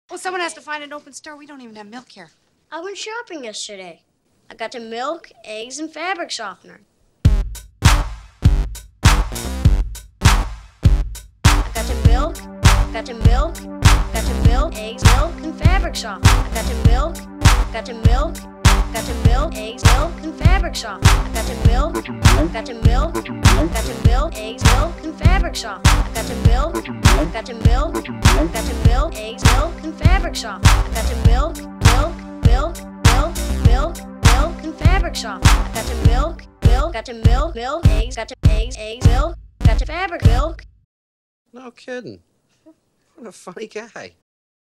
Well, someone has to find an open store. We don't even have milk here. I went shopping yesterday. I got the milk, eggs, and fabric softener. I got the milk, eggs, milk, and fabric softener. I got the milk, eggs, milk, and fabric softener. I got the milk, eggs, milk, and fabric softener. I got the milk, eggs, milk, and fabric softener. I got the milk, and fabric softener. I got the milk, eggs, milk, got the fabric milk. No kidding. What a funny guy.